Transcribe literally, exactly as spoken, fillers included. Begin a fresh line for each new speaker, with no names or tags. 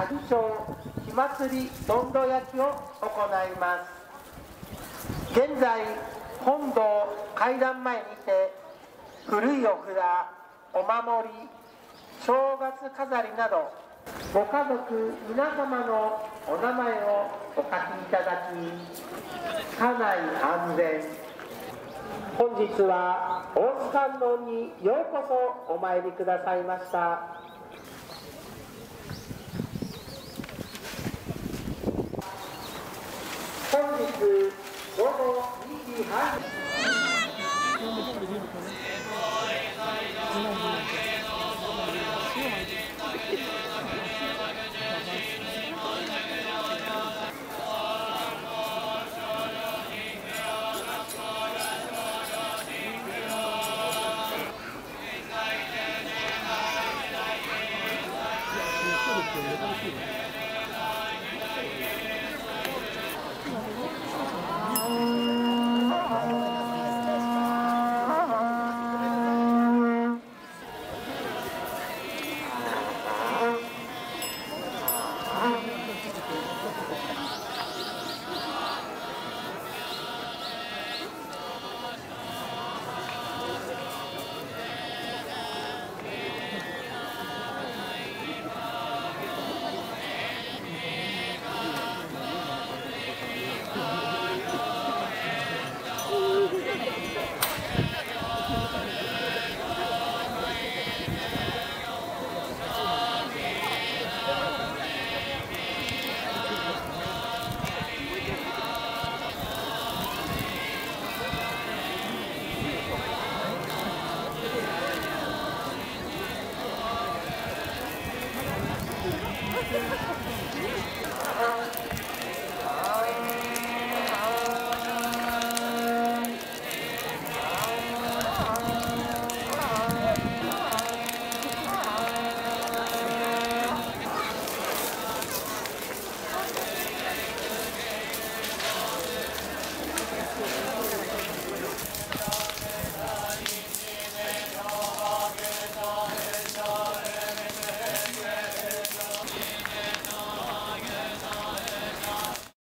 萩町火祭りどんど焼きを行います。現在本堂階段前にて古いお札、お守り、正月飾りなどご家族皆様のお名前をお書きいただき、家内安全。本日は大須観音にようこそお参りくださいました。本日午後にじはん
あ